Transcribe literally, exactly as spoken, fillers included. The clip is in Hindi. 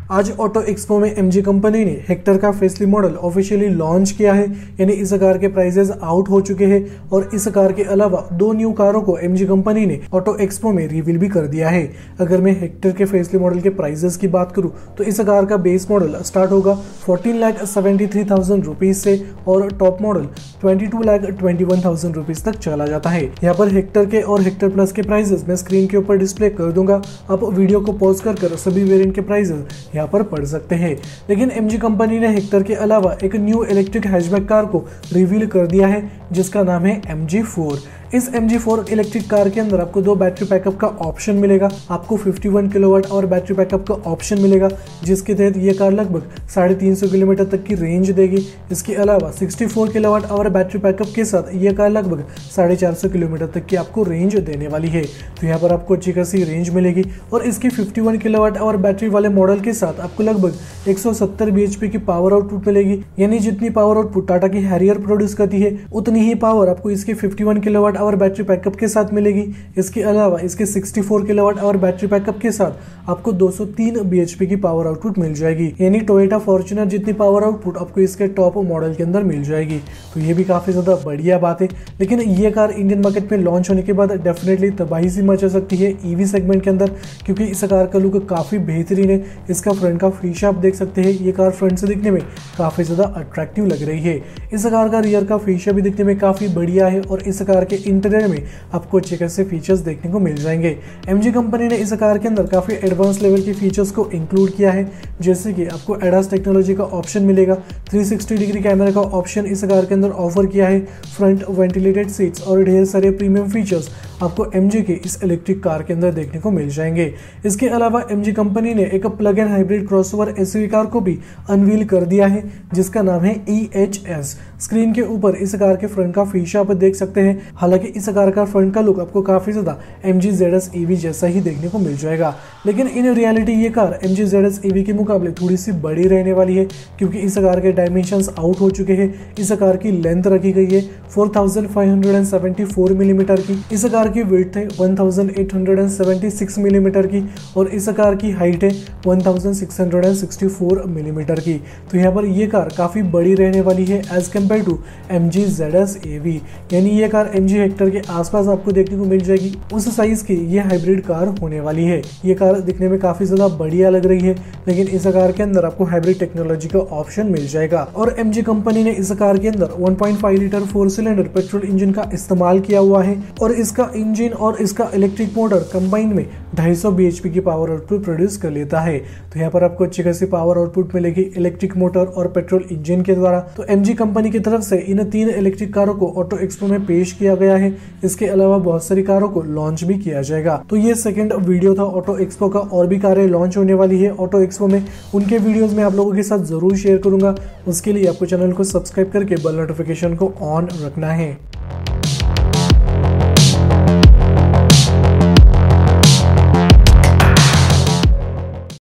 आज ऑटो एक्सपो में एमजी कंपनी ने हेक्टर का फेसली मॉडल ऑफिशियली लॉन्च किया है, यानी इस कार के प्राइसेस आउट हो चुके हैं और इस कार के अलावा दो न्यू कारों को एमजी कंपनी ने ऑटो एक्सपो में रिवील भी कर दिया है। अगर मैं हेक्टर के फेसली मॉडल के प्राइसेस की बात करूं तो इस कार का बेस मॉडल स्टार्ट होगा fourteen lakh seventy three thousand rupees से और top model twenty two lakh twenty one thousand rupees तक चला जाता है। यहाँ पर हेक्टर के और हेक्टर प्लस के प्राइसेस मैं स्क्रीन के ऊपर डिस्प्ले कर दूंगा, आप वीडियो को पॉज कर कर सभी वेरिएंट के प्राइसेस यहाँ पर पढ़ सकते हैं। लेकिन एमजी कंपनी ने हेक्टर के अलावा एक न्यू इलेक्ट्रिक हैचबैक कार को रिवील कर दिया है जिसका नाम है एम जी फोर। इस M G four electric car के अंदर आपको दो बैटरी बैकअप का ऑप्शन मिलेगा, आपको फिफ्टी वन किलोवाट और बैटरी बैकअप का ऑप्शन मिलेगा जिसके तहत ये कार लगभग साढ़े तीन सौ किलोमीटर तक की रेंज देगी। इसके अलावा सिक्सटी फोर किलोवाट और बैटरी बैकअप के साथ ये कार लगभग साढ़े चार सौ किलोमीटर तक की आपको रेंज देने वाली है। तो यहाँ पर आपको अच्छी खासी रेंज मिलेगी और इसकी फिफ्टी वन किलोवाट और बैटरी वाले मॉडल के साथ आपको लगभग एक सौ सत्तर बीएचपी की पावर आउटपुट मिलेगी, यानी जितनी पावर आउटपुट टाटा की हैरियर प्रोड्यूस करती है उतनी ही पावर आपको इसके फिफ्टी वन किलोवाट और बैटरी बैकअप के साथ मिलेगी। इसके अलावा इसके सिक्सटी फोर किलोवाट और बैटरी बैकअप के साथ आपको दो सौ तीन बीएचपी की पावर आउटपुट मिल जाएगी, यानी टोयोटा फॉर्च्यूनर जितनी पावर आउटपुट आपको इसके टॉप मॉडल के अंदर मिल जाएगी। तो ये भी काफी ज्यादा बढ़िया बात है। लेकिन ये कार इंडियन मार्केट में लॉन्च होने के बाद डेफिनेटली तबाही सी मचा सकती है ईवी सेगमेंट के अंदर, क्योंकि इस कार का लुक काफी बेहतरीन है। इसका फ्रंट का फीशा आप देख सकते हैं, ये कार फ्रंट से दिखने में काफी ज्यादा अट्रैक्टिव लग रही है। इस कार का रियर का फीशा भी दिखने में काफी बढ़िया है और इस कार के इंटीरियर में आपको अच्छे खासे फीचर्स देखने को मिल जाएंगे। एमजी कंपनी ने इस कार के अंदर काफी एडवांस लेवल के फीचर्स को इंक्लूड किया है, जैसे कि आपको एडास टेक्नोलॉजी का ऑप्शन मिलेगा, थ्री सिक्सटी डिग्री कैमरा का ऑप्शन इस कार के अंदर ऑफर किया है, फ्रंट वेंटिलेटेड सीट्स और ढेर सारे प्रीमियम फीचर्स आपको एमजी के इस इलेक्ट्रिक कार के अंदर देखने को मिल जाएंगे। इसके अलावा एमजी कंपनी ने एक plug in hybrid crossover SUV car को भी अनवील कर दिया है जिसका नाम है ई एच एस। स्क्रीन के ऊपर इस कार के फ्रंट का फीशा आप देख सकते हैं। हालांकि इस कार का फ्रंट का लुक आपको काफी ज्यादा एमजी जेडएस ईवी जैसा ही देखने को मिल जाएगा, लेकिन इन रियलिटी ये कार एमजी जेडएस ईवी के मुकाबले थोड़ी सी बड़ी रहने वाली है, क्योंकि इस कार के डायमेंशंस आउट हो चुके हैं। इस कार की लेंथ रखी गई है four thousand five hundred seventy four millimetre की, इस कार की विड्थ है one thousand eight hundred seventy six millimetre की और इस कार की हाइट है one thousand six hundred sixty four millimetre की। तो यहाँ पर ये कार काफी बड़ी रहने वाली है as compare to MG ZS EV, यानी ये कार एमजी हेक्टर के आसपास आपको देखने को मिल जाएगी। उस साइज की ये हाइब्रिड कार होने वाली है। ये कार दिखने में काफी ज्यादा बढ़िया लग रही है, लेकिन इस कार के अंदर आपको हाइब्रिड टेक्नोलॉजी का ऑप्शन मिल जाएगा। और एमजी कंपनी ने इस कार के अंदर one point five litre four cylinder petrol engine का इस्तेमाल किया हुआ है और इसका इंजन और इसका इलेक्ट्रिक मोटर कंबाइन में ढाई सौ बीएचपी की पावर आउटपुट प्रोड्यूस कर लेता है। तो यहाँ पर आपको अच्छी खासी पावर आउटपुट मिलेगी इलेक्ट्रिक मोटर और पेट्रोल इंजन के द्वारा। तो एमजी कंपनी की तरफ से इन तीन इलेक्ट्रिक कारों को ऑटो एक्सपो में पेश किया गया है। इसके अलावा बहुत सारी कारों को लॉन्च भी किया जाएगा। तो ये सेकंड वीडियो था ऑटो एक्सपो का, और भी कारें लॉन्च होने वाली है ऑटो एक्सपो में, उनके वीडियोस में आप लोगों के साथ जरूर शेयर करूंगा। उसके लिए आपको चैनल को सब्सक्राइब करके बेल नोटिफिकेशन को ऑन रखना है।